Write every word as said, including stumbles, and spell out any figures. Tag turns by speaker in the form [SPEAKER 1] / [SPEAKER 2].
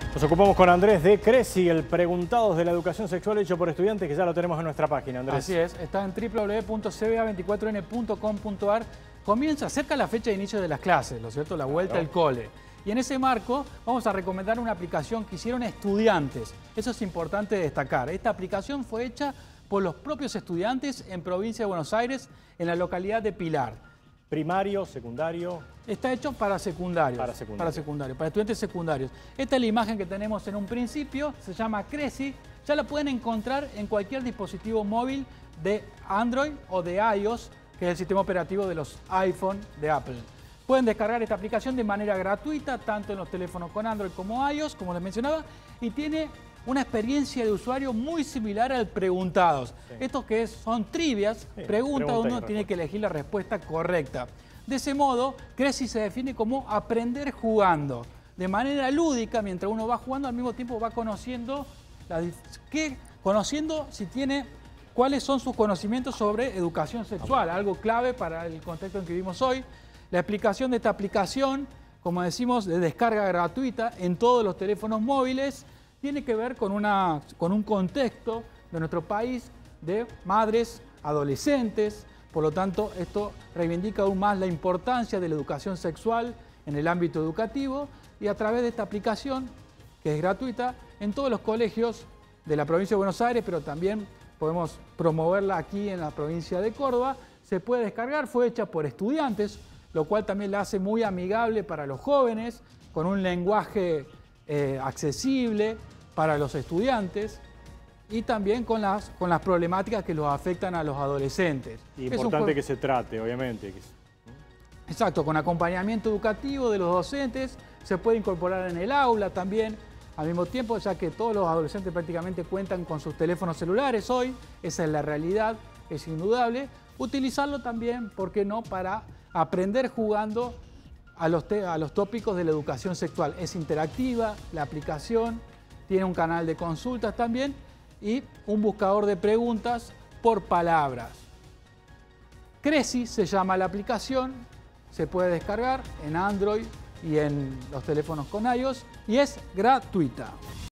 [SPEAKER 1] Nos ocupamos con Andrés de Cresi, el Preguntados de la Educación Sexual hecho por estudiantes, que ya lo tenemos en nuestra página, Andrés.
[SPEAKER 2] Así es, está en w w w punto c b a veinticuatro n punto com punto a r. Comienza cerca la fecha de inicio de las clases, ¿no es cierto? La vuelta
[SPEAKER 1] Claro.
[SPEAKER 2] al cole. Y en ese marco vamos a recomendar una aplicación que hicieron estudiantes. Eso es importante destacar. Esta aplicación fue hecha por los propios estudiantes en provincia de Buenos Aires, en la localidad de Pilar.
[SPEAKER 1] Primario, secundario.
[SPEAKER 2] Está hecho para secundarios.
[SPEAKER 1] Para secundarios.
[SPEAKER 2] Para secundarios, para estudiantes secundarios. Esta es la imagen que tenemos en un principio, se llama Cresi. Ya la pueden encontrar en cualquier dispositivo móvil de Android o de iOS, que es el sistema operativo de los iPhone de Apple. Pueden descargar esta aplicación de manera gratuita, tanto en los teléfonos con Android como iOS, como les mencionaba, y tiene una experiencia de usuario muy similar al Preguntados.
[SPEAKER 1] Sí.
[SPEAKER 2] Estos que es- son trivias,
[SPEAKER 1] Sí,
[SPEAKER 2] preguntas,
[SPEAKER 1] pregunta y
[SPEAKER 2] uno
[SPEAKER 1] respuesta.
[SPEAKER 2] tiene que elegir la respuesta correcta. De ese modo, Cresi se define como aprender jugando. De manera lúdica, mientras uno va jugando, al mismo tiempo va conociendo, la, dif- que, conociendo si tiene, cuáles son sus conocimientos sobre educación sexual, algo clave para el contexto en que vivimos hoy. La explicación de esta aplicación, como decimos, de descarga gratuita en todos los teléfonos móviles, tiene que ver con, una, con un contexto de nuestro país de madres, adolescentes. Por lo tanto, esto reivindica aún más la importancia de la educación sexual en el ámbito educativo y a través de esta aplicación, que es gratuita, en todos los colegios de la provincia de Buenos Aires, pero también podemos promoverla aquí en la provincia de Córdoba, se puede descargar, fue hecha por estudiantes, lo cual también la hace muy amigable para los jóvenes, con un lenguaje eh, accesible para los estudiantes y también con las, con las problemáticas que los afectan a los adolescentes.
[SPEAKER 1] Y
[SPEAKER 2] Es un
[SPEAKER 1] importante
[SPEAKER 2] juego-
[SPEAKER 1] que se trate, obviamente. que-
[SPEAKER 2] Exacto, con acompañamiento educativo de los docentes, se puede incorporar en el aula también, al mismo tiempo, ya que todos los adolescentes prácticamente cuentan con sus teléfonos celulares hoy, esa es la realidad, es indudable. Utilizarlo también, ¿por qué no?, para aprender jugando a los, te- a los tópicos de la educación sexual. Es interactiva, la aplicación, tiene un canal de consultas también y un buscador de preguntas por palabras. Cresi se llama la aplicación, se puede descargar en Android y en los teléfonos con iOS y es gratuita.